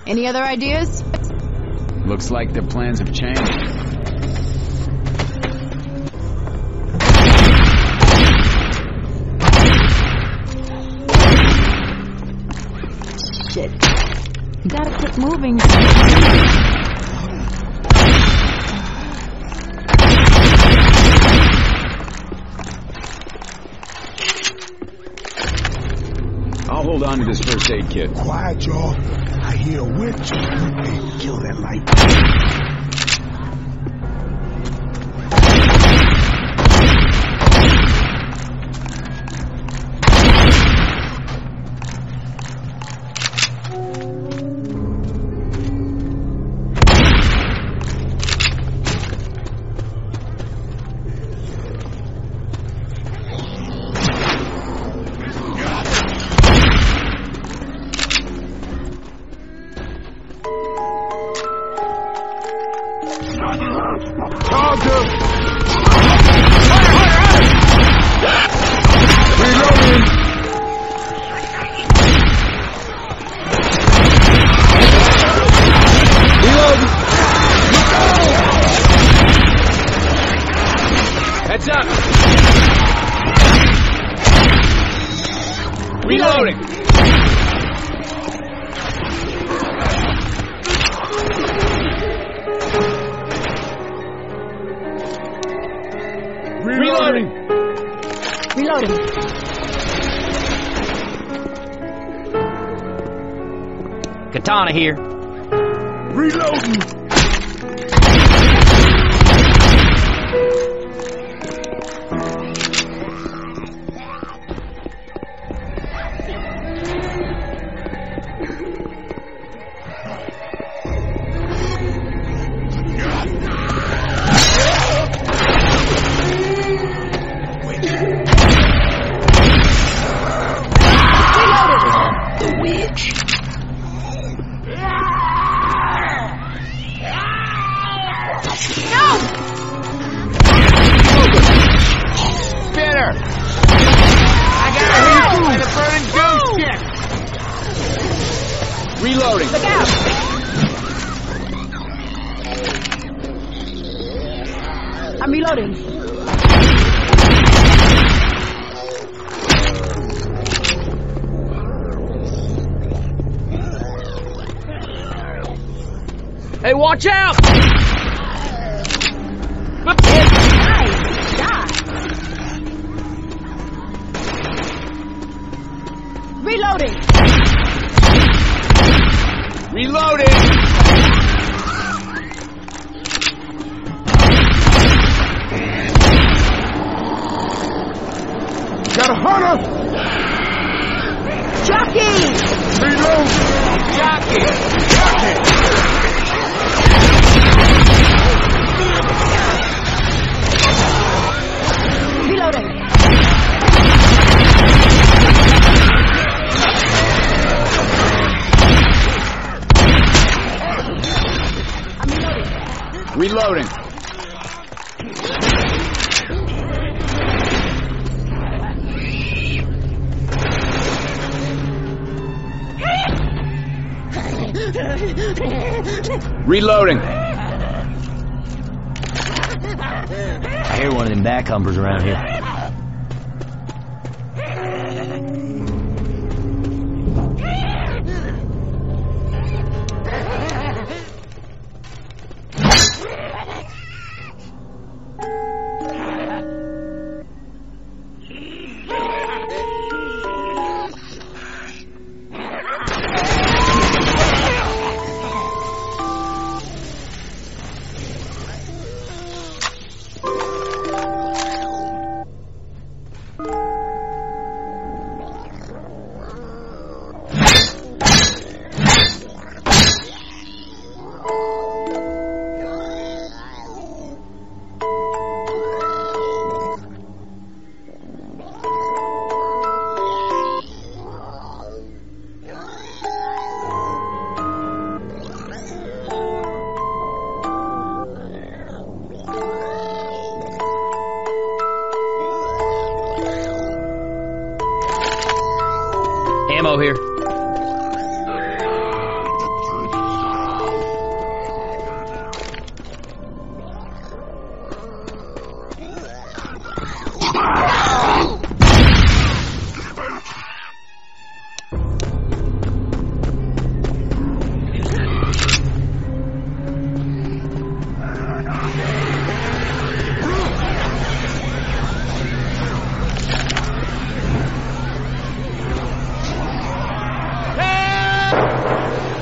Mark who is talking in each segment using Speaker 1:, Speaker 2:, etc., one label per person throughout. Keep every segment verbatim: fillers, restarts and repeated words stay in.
Speaker 1: Any other ideas?
Speaker 2: Looks like their plans have changed.
Speaker 1: Shit. You gotta keep moving.
Speaker 2: I'll hold on to this first aid kit.
Speaker 3: Quiet, y'all. I hear a witch. Hey, kill that light.
Speaker 2: Heads up! Reloading! Reloading!
Speaker 1: Reloading.
Speaker 4: Katana here.
Speaker 3: Reloading!
Speaker 2: Reloading.
Speaker 1: Look out! I'm reloading.
Speaker 4: Hey, watch out!
Speaker 1: Nice shot. Reloading.
Speaker 2: Reloading!
Speaker 3: Got a hunter!
Speaker 1: Jockey!
Speaker 3: Reload!
Speaker 2: Jockey!
Speaker 3: Jockey!
Speaker 1: Reloading. I'm reloading.
Speaker 2: Reloading. Reloading.
Speaker 4: I hear one of them backhumpers around here.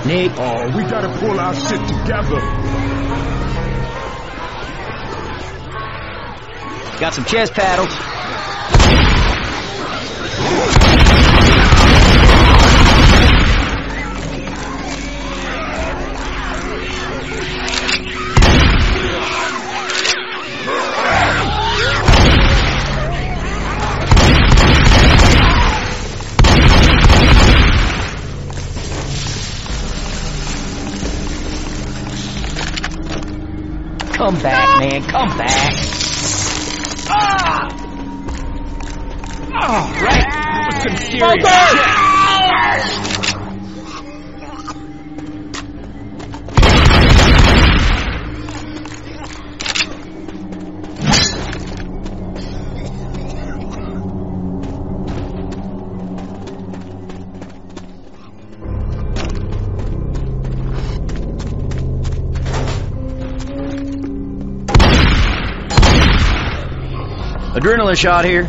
Speaker 4: Nick.
Speaker 3: Oh, we gotta pull our shit together.
Speaker 4: Got some chest paddles. Come back, man. Come back.
Speaker 3: Ah! Oh, right. Some serious
Speaker 4: Adrenaline shot here.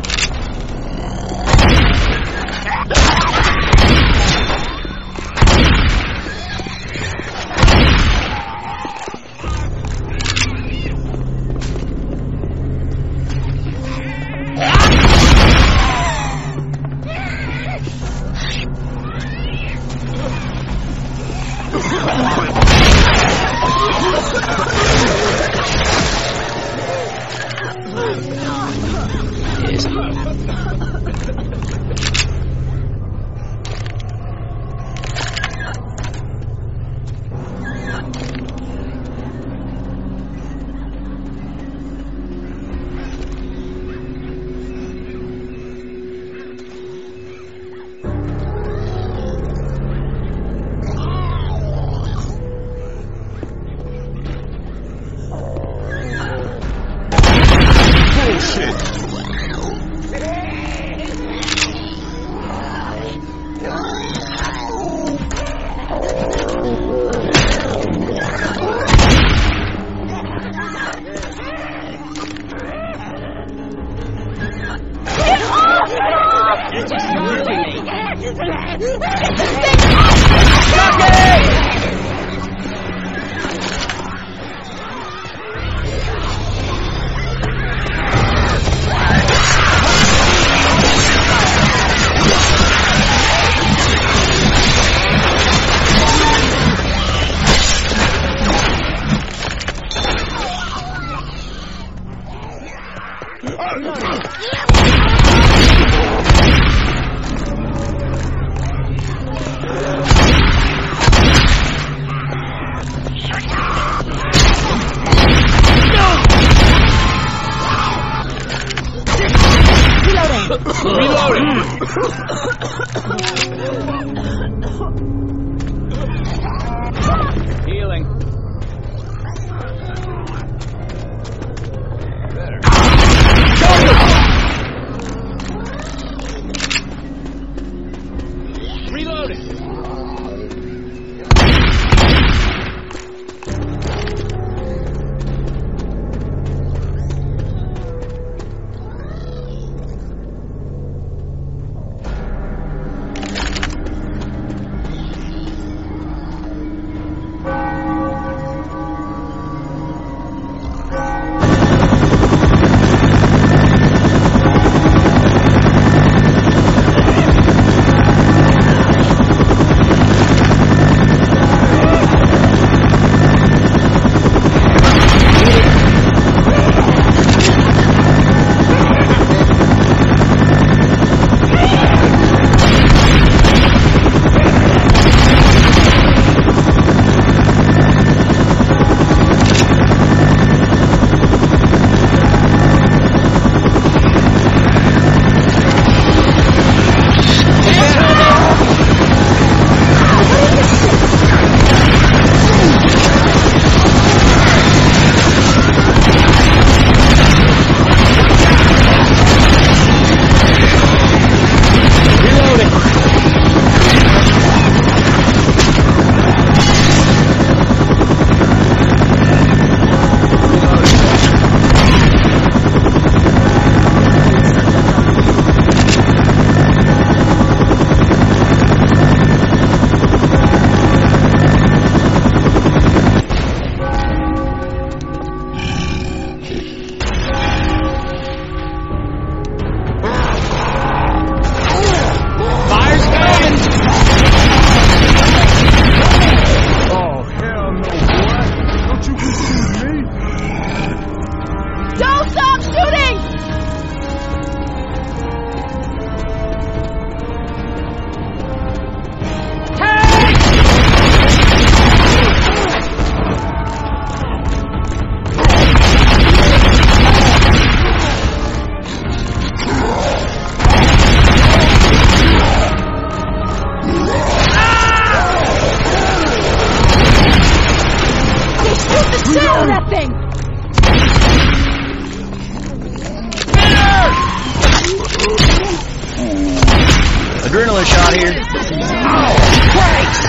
Speaker 1: Settle that thing!
Speaker 4: Adrenaline shot here. Oh, Christ!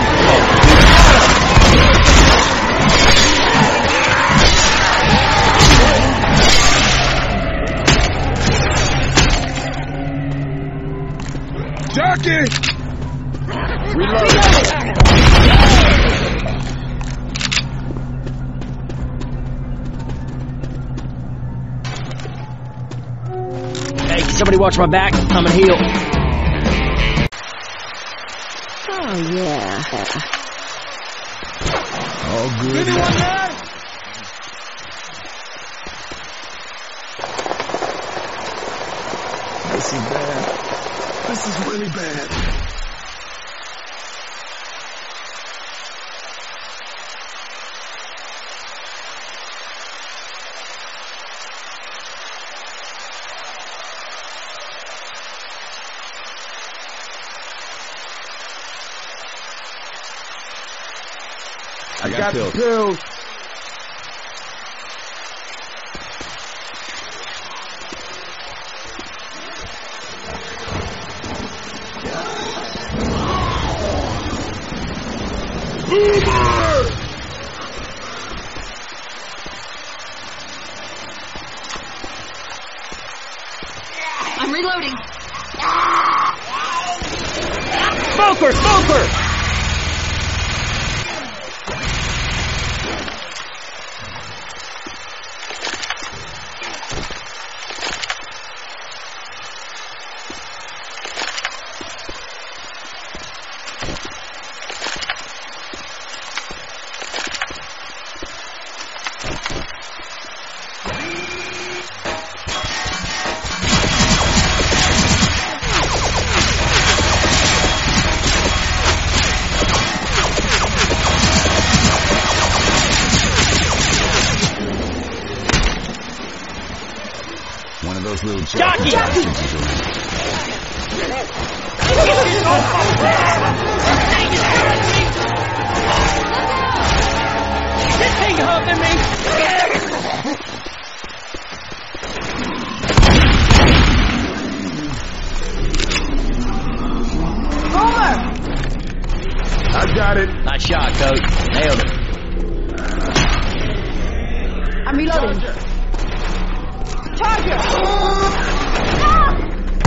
Speaker 3: Jockey!
Speaker 2: Reloading.
Speaker 4: Hey, can somebody watch my back? I'm gonna heal.
Speaker 1: Oh, yeah.
Speaker 3: All good.
Speaker 2: Anyone there?
Speaker 3: This is bad. This is really bad.
Speaker 2: I got,
Speaker 3: Got
Speaker 2: pills.
Speaker 3: the pills.
Speaker 1: I'm reloading.
Speaker 4: Smoker! Smoker!
Speaker 2: One of those little
Speaker 4: Jockey! This thing humping me!
Speaker 1: Homer!
Speaker 3: I got it.
Speaker 4: Nice shot, Coach. Nailed it.
Speaker 1: I'm reloading. Charger! Ah!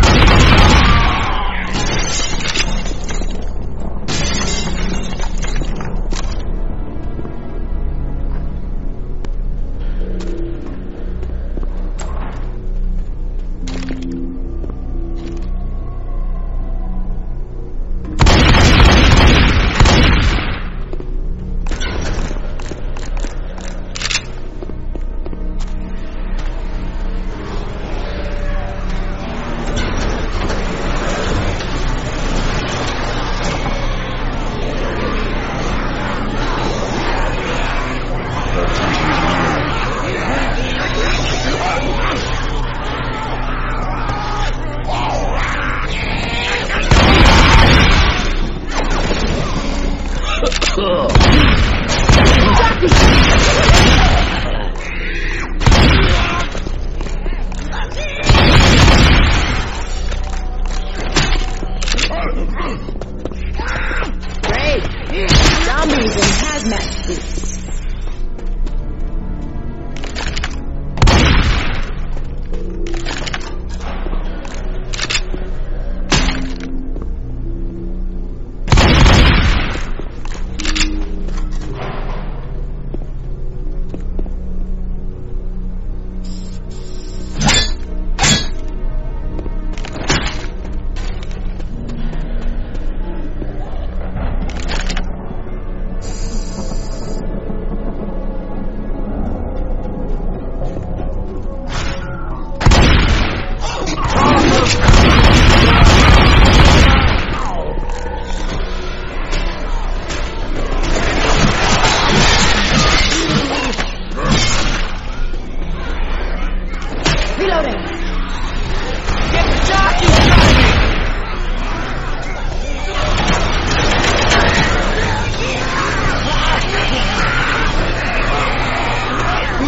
Speaker 1: Great. Zombies in hazmat suits.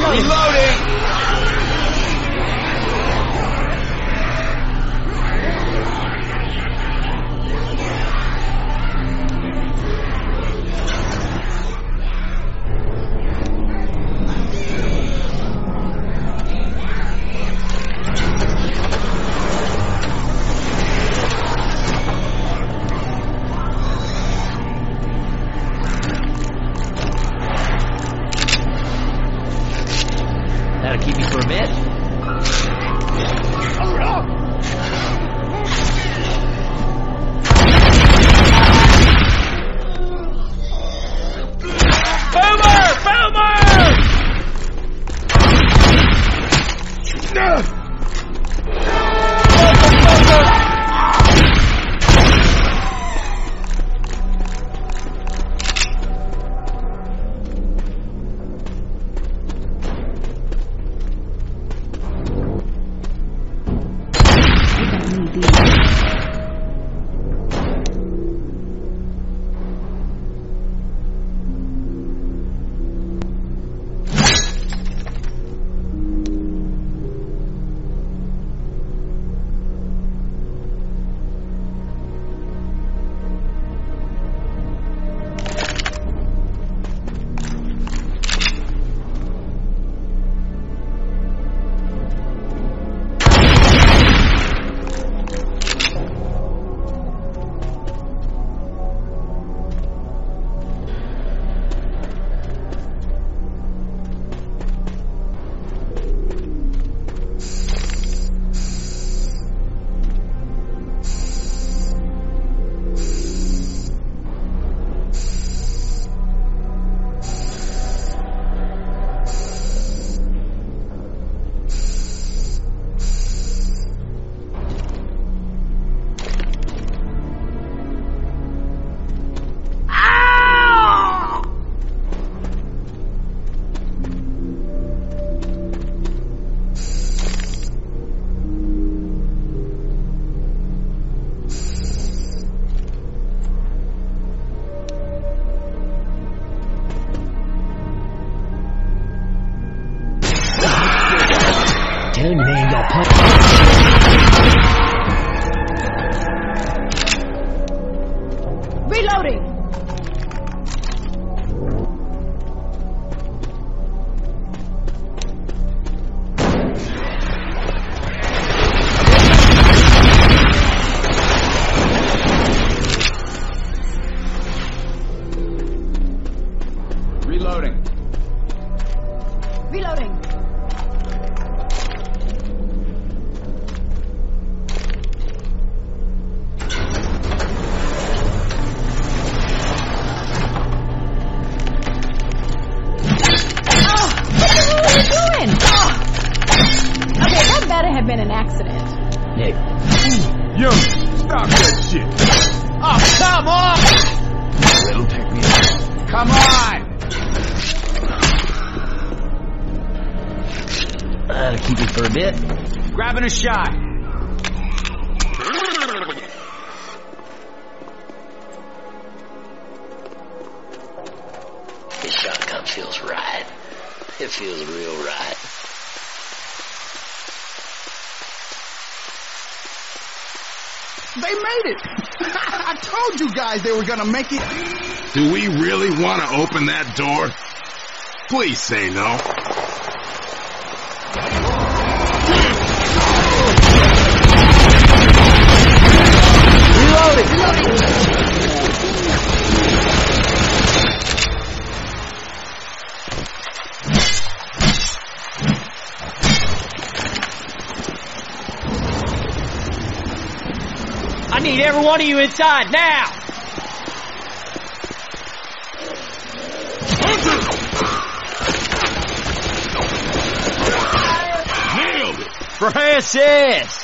Speaker 1: Reloading!
Speaker 2: Reloading!
Speaker 4: That'll keep me for a bit.
Speaker 2: Boomer! Boomer!
Speaker 4: Tell you, man, y'all punch.
Speaker 1: Reloading!
Speaker 2: Reloading.
Speaker 1: Reloading! Doing? Oh. Okay, that better have been an accident.
Speaker 4: Nick.
Speaker 3: Yo, stop that shit.
Speaker 2: Oh, come on!
Speaker 3: It'll take me out.
Speaker 2: Come on!
Speaker 4: That'll keep me for a bit.
Speaker 2: Grabbing a shot.
Speaker 4: This shotgun feels right. It feels real right.
Speaker 3: They made it! I told you guys they were gonna make it.
Speaker 5: Do we really want to open that door? Please say no.
Speaker 4: I need every one of you inside now!
Speaker 5: Nailed it!
Speaker 4: Francis!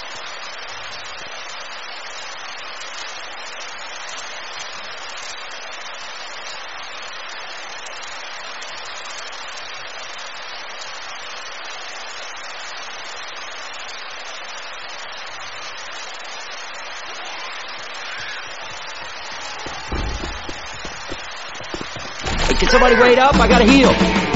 Speaker 4: Hey, can somebody wait up? I gotta heal.